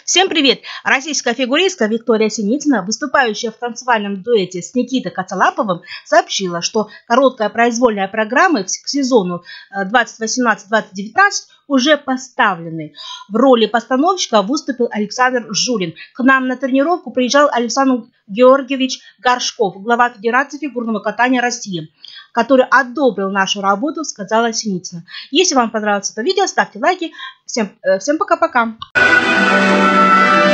Всем привет! Российская фигуристка Виктория Синицына, выступающая в танцевальном дуэте с Никитой Коцалаповым, сообщила, что короткая произвольная программы к сезону 2018-2019 уже поставлены. В роли постановщика выступил Александр Жулин. К нам на тренировку приезжал Александр Георгиевич Горшков, глава Федерации фигурного катания России, который одобрил нашу работу, сказала Синицына. Если вам понравилось это видео, ставьте лайки. Всем пока-пока!